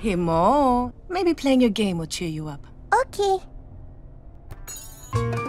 Himo, maybe playing your game will cheer you up. Okay.